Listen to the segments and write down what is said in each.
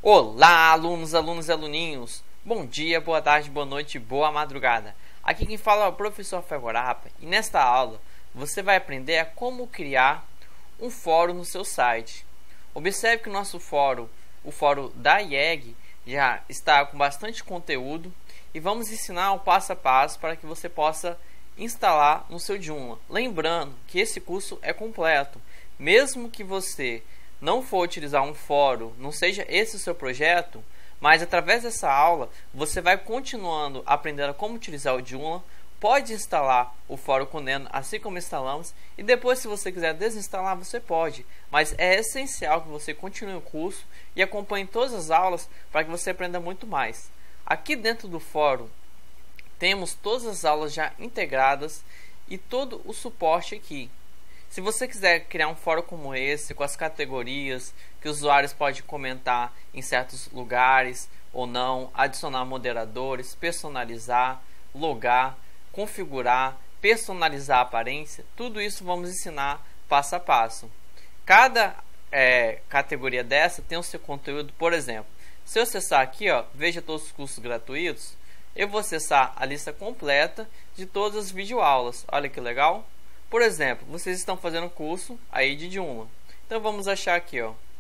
Olá, alunos, alunos e aluninhos! Bom dia, boa tarde, boa noite, boa madrugada! Aqui quem fala é o professor Fegorapa e nesta aula você vai aprender a como criar um fórum no seu site. Observe que o nosso fórum, o fórum da IEG, já está com bastante conteúdo e vamos ensinar o passo a passo para que você possa instalar no seu Joomla. Lembrando que esse curso é completo, mesmo que você não for utilizar um fórum, não seja esse o seu projeto, mas através dessa aula você vai continuando aprendendo como utilizar o Joomla, pode instalar o fórum com Neno assim como instalamos e depois, se você quiser desinstalar, você pode, mas é essencial que você continue o curso e acompanhe todas as aulas para que você aprenda muito mais. Aqui dentro do fórum temos todas as aulas já integradas e todo o suporte aqui. Se você quiser criar um fórum como esse, com as categorias que os usuários podem comentar em certos lugares ou não, adicionar moderadores, personalizar, logar, configurar, personalizar a aparência, tudo isso vamos ensinar passo a passo. Cada categoria dessa tem o seu conteúdo. Por exemplo, se eu acessar aqui, veja todos os cursos gratuitos, eu vou acessar a lista completa de todas as videoaulas. Olha que legal! Por exemplo, vocês estão fazendo curso aí de Joomla. Então vamos achar aqui,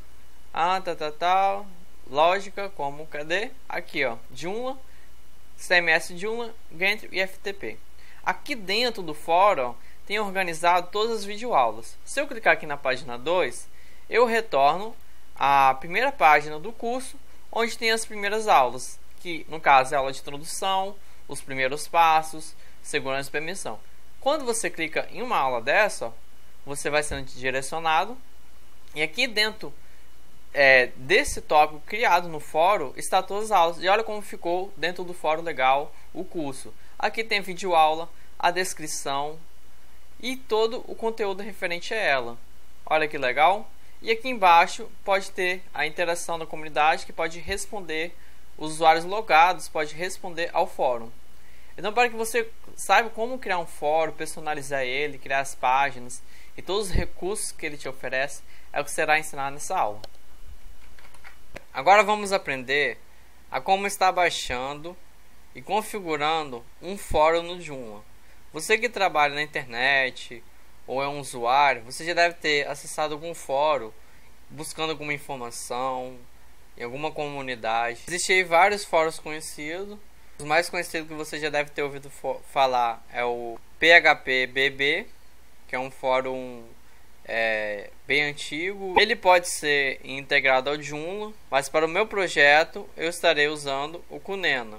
lógica, como, cadê? Aqui, Joomla, CMS Joomla, Gantry e FTP. Aqui dentro do fórum tem organizado todas as videoaulas. Se eu clicar aqui na página 2, eu retorno à primeira página do curso, onde tem as primeiras aulas, que no caso é a aula de introdução, os primeiros passos, segurança e permissão. Quando você clica em uma aula dessa, você vai sendo direcionado e aqui dentro desse tópico criado no fórum está todas as aulas. E olha como ficou dentro do fórum legal o curso. Aqui tem videoaula, a descrição e todo o conteúdo referente a ela. Olha que legal! E aqui embaixo pode ter a interação da comunidade que pode responder, os usuários logados pode responder ao fórum. Então, para que você saiba como criar um fórum, personalizar ele, criar as páginas e todos os recursos que ele te oferece, é o que será ensinado nessa aula. Agora vamos aprender a como estar baixando e configurando um fórum no Joomla. Você que trabalha na internet ou é um usuário, você já deve ter acessado algum fórum buscando alguma informação em alguma comunidade. Existem vários fóruns conhecidos. Os mais conhecidos que você já deve ter ouvido falar é o PHPBB, que é um fórum bem antigo. Ele pode ser integrado ao Joomla, mas para o meu projeto eu estarei usando o Kunena.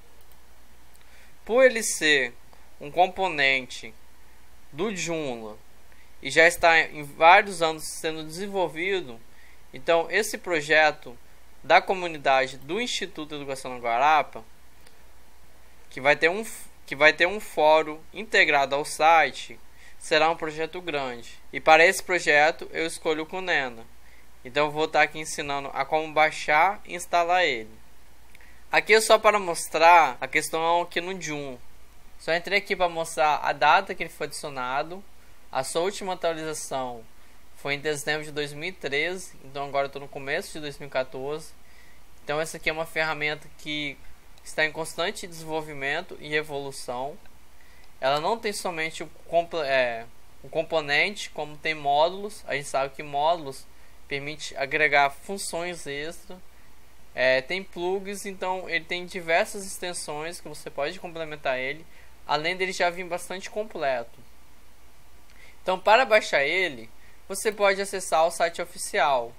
Por ele ser um componente do Joomla e já está em vários anos sendo desenvolvido, então esse projeto da comunidade do Instituto de Educação no Guarapa, que vai ter um fórum integrado ao site, será um projeto grande. E para esse projeto eu escolho o Kunena. Então eu vou estar aqui ensinando a como baixar e instalar ele. Aqui é só para mostrar a questão aqui no Joomla. Só entrei aqui para mostrar a data que ele foi adicionado. A sua última atualização foi em dezembro de 2013. Então agora eu estou no começo de 2014. Então essa aqui é uma ferramenta que está em constante desenvolvimento e evolução. Ela não tem somente um componente, como tem módulos. A gente sabe que módulos permite agregar funções extra. Tem plugins, então ele tem diversas extensões que você pode complementar ele, além dele já vir bastante completo. Então, para baixar ele, você pode acessar o site oficial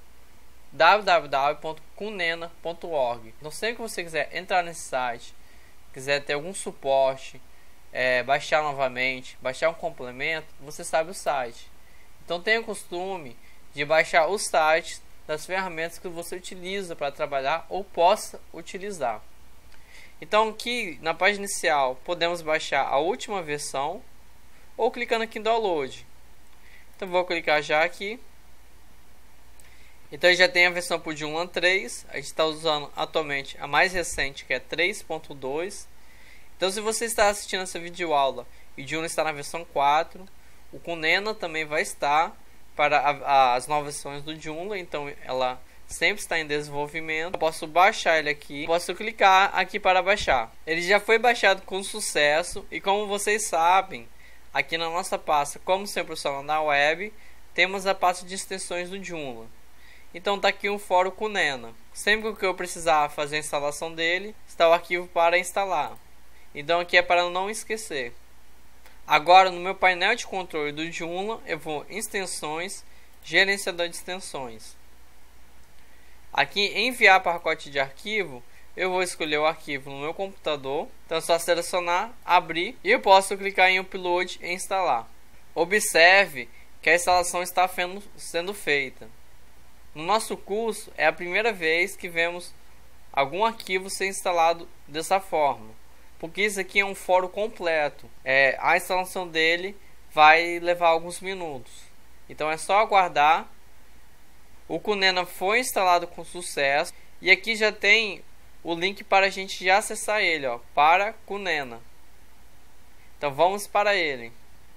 www.kunena.org. Então, sempre que você quiser entrar nesse site, quiser ter algum suporte, baixar novamente, baixar um complemento, você sabe o site. Então, tenha o costume de baixar os sites das ferramentas que você utiliza para trabalhar ou possa utilizar. Então, aqui na página inicial podemos baixar a última versão ou clicando aqui em download. Então, vou clicar já aqui. Então já tem a versão para o Joomla 3, a gente está usando atualmente a mais recente, que é 3.2. Então, se você está assistindo essa videoaula e o Joomla está na versão 4, o Kunena também vai estar para as novas versões do Joomla, então ela sempre está em desenvolvimento. Eu posso baixar ele aqui, posso clicar aqui para baixar. Ele já foi baixado com sucesso e como vocês sabem, aqui na nossa pasta, como sempre funciona na web, temos a pasta de extensões do Joomla. Então está aqui um fórum Kunena. Sempre que eu precisar fazer a instalação dele, está o arquivo para instalar. Então aqui é para não esquecer. Agora no meu painel de controle do Joomla, eu vou em extensões, gerenciador de extensões. Aqui em enviar pacote de arquivo, eu vou escolher o arquivo no meu computador. Então é só selecionar, abrir e eu posso clicar em upload e instalar. Observe que a instalação está sendo feita. No nosso curso é a primeira vez que vemos algum arquivo ser instalado dessa forma, porque isso aqui é um fórum completo. A instalação dele vai levar alguns minutos, então é só aguardar. O Kunena foi instalado com sucesso e aqui já tem o link para a gente já acessar ele, para Kunena. Então vamos para ele.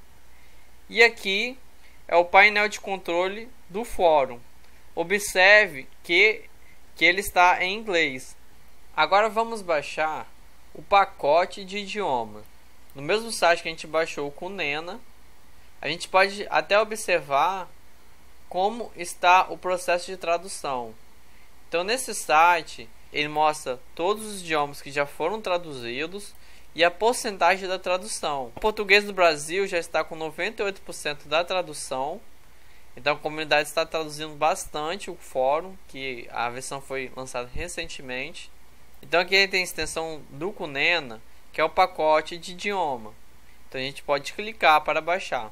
E aqui é o painel de controle do fórum. Observe que ele está em inglês. Agora vamos baixar o pacote de idioma. No mesmo site que a gente baixou o Kunena, a gente pode até observar como está o processo de tradução. Então nesse site ele mostra todos os idiomas que já foram traduzidos e a porcentagem da tradução. O português do Brasil já está com 98% da tradução. Então a comunidade está traduzindo bastante o fórum, que a versão foi lançada recentemente. Então aqui tem a extensão do Kunena, que é o pacote de idioma. Então a gente pode clicar para baixar.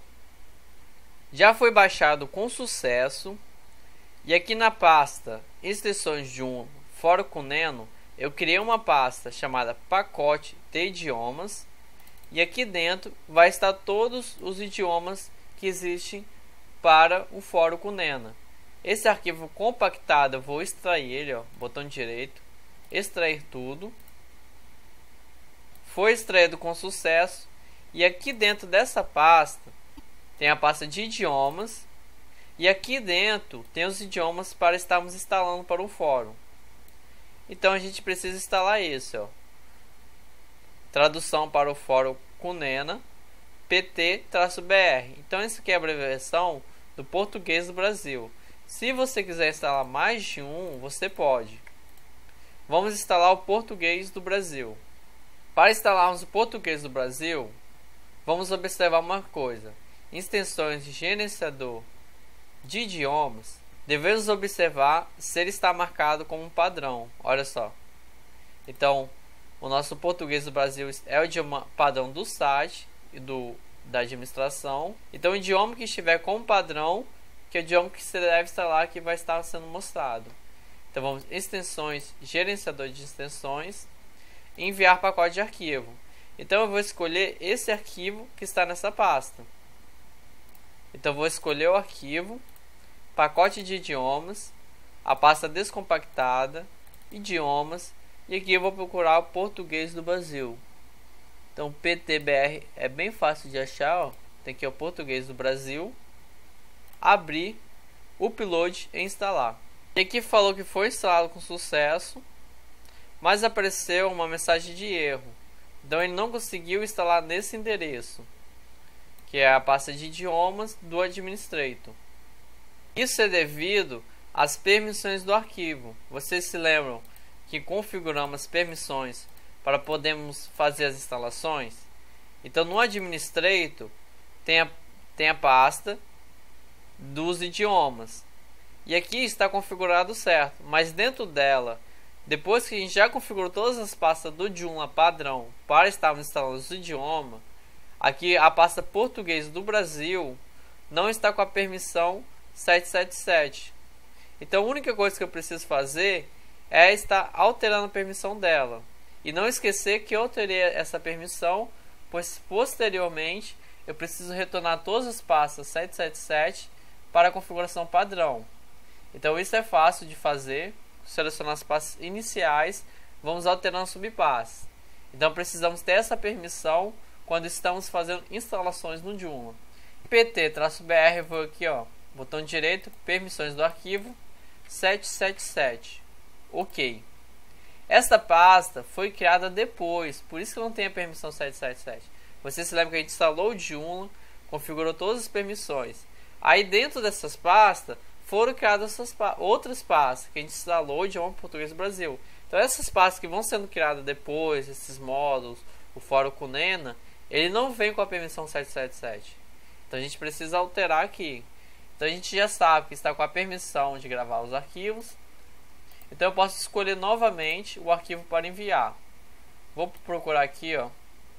Já foi baixado com sucesso. E aqui na pasta extensões de um fórum Kunena, eu criei uma pasta chamada pacote de idiomas. E aqui dentro vai estar todos os idiomas que existem para o fórum Kunena. Esse arquivo compactado eu vou extrair ele, botão direito, extrair tudo. Foi extraído com sucesso. E aqui dentro dessa pasta tem a pasta de idiomas. E aqui dentro tem os idiomas para estarmos instalando para o fórum. Então a gente precisa instalar esse, tradução para o fórum Kunena PT-BR. Então esse aqui é a abreviação do português do Brasil. Se você quiser instalar mais de um, você pode. Vamos instalar o português do Brasil. Para instalarmos o português do Brasil, vamos observar uma coisa. Em extensões de gerenciador de idiomas, devemos observar se ele está marcado como um padrão. Olha só. Então, o nosso português do Brasil é o idioma padrão do site e da administração. Então o idioma que estiver como padrão, que é o idioma que você deve instalar, que vai estar sendo mostrado. Então vamos em extensões, gerenciador de extensões, enviar pacote de arquivo. Então eu vou escolher esse arquivo que está nessa pasta. Então vou escolher o arquivo, pacote de idiomas, a pasta descompactada, idiomas, e aqui eu vou procurar o português do Brasil. Então PTBR é bem fácil de achar, tem aqui o português do Brasil. Abrir, upload e instalar. E aqui falou que foi instalado com sucesso, mas apareceu uma mensagem de erro. Então ele não conseguiu instalar nesse endereço, que é a pasta de idiomas do administrator. Isso é devido às permissões do arquivo. Vocês se lembram que configuramos as permissões para podermos fazer as instalações? Então no administrator tem a pasta dos idiomas. E aqui está configurado certo, mas dentro dela, depois que a gente já configurou todas as pastas do Joomla padrão para estarmos instalando os idiomas, aqui a pasta português do Brasil não está com a permissão 777. Então a única coisa que eu preciso fazer é estar alterando a permissão dela. E não esquecer que eu terei essa permissão, pois posteriormente eu preciso retornar todas as pastas 777 para a configuração padrão. Então isso é fácil de fazer. Selecionar as pastas iniciais, vamos alterando subpastas. Então precisamos ter essa permissão quando estamos fazendo instalações no Joomla. PT-BR, vou aqui, botão direito, permissões do arquivo, 777. Ok. Esta pasta foi criada depois, por isso que não tem a permissão 777. Você se lembra que a gente instalou o Joomla, configurou todas as permissões. Aí dentro dessas pastas foram criadas outras pastas que a gente instalou o idioma português do Brasil. Então essas pastas que vão sendo criadas depois, esses módulos, o fórum Cunena, ele não vem com a permissão 777. Então a gente precisa alterar aqui. Então a gente já sabe que está com a permissão de gravar os arquivos. Então eu posso escolher novamente o arquivo para enviar. Vou procurar aqui, ó.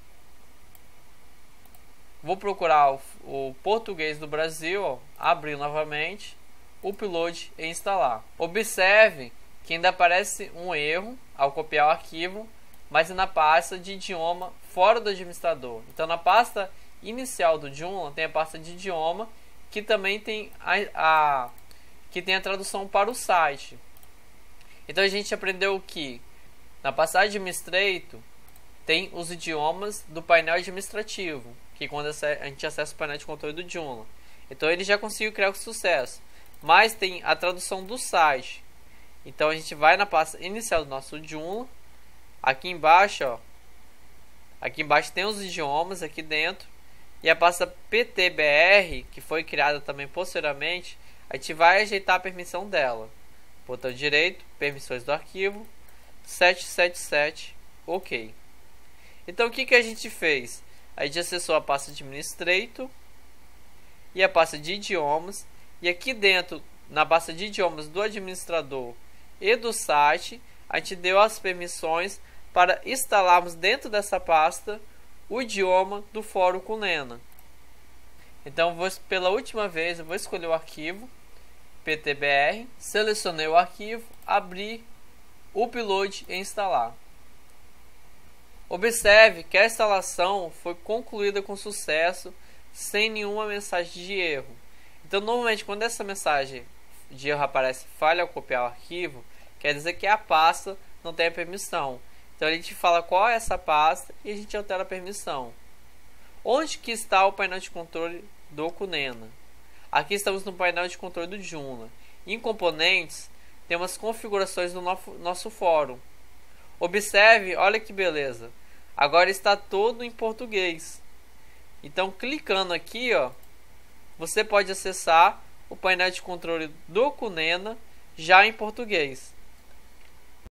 Vou procurar o português do Brasil, ó, abrir novamente, upload e instalar. Observe que ainda aparece um erro ao copiar o arquivo, mas é na pasta de idioma fora do administrador. Então na pasta inicial do Joomla tem a pasta de idioma, que também tem a tradução para o site. Então a gente aprendeu que na pasta administrator tem os idiomas do painel administrativo, que quando a gente acessa o painel de controle do Joomla. Então ele já conseguiu criar com sucesso. Mas tem a tradução do site. Então a gente vai na pasta inicial do nosso Joomla. Aqui embaixo, ó. Aqui embaixo tem os idiomas aqui dentro. E a pasta PTBR, que foi criada também posteriormente, a gente vai ajeitar a permissão dela. Botão direito, permissões do arquivo, 777, ok. Então o que a gente fez? A gente acessou a pasta de administrator e a pasta de idiomas. E aqui dentro, na pasta de idiomas do administrador e do site, a gente deu as permissões para instalarmos dentro dessa pasta o idioma do fórum Cunena. Então, pela última vez, eu vou escolher o arquivo PTBR, selecionei o arquivo, abrir, upload e instalar. Observe que a instalação foi concluída com sucesso, sem nenhuma mensagem de erro. Então, normalmente, quando essa mensagem de erro aparece falha ao copiar o arquivo, quer dizer que a pasta não tem a permissão. Então, a gente fala qual é essa pasta e a gente altera a permissão. Onde que está o painel de controle do Cunena? Aqui estamos no painel de controle do Joomla. Em componentes, temos configurações do nosso fórum. Observe, olha que beleza. Agora está todo em português. Então, clicando aqui, ó, você pode acessar o painel de controle do Cunena já em português.